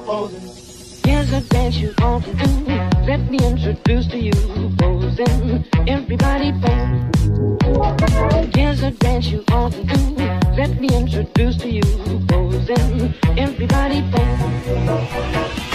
Here's a dance you want to do. Let me introduce to you posing. Everybody pose. Here's a dance you want to do. Let me introduce to you posing. Everybody pose.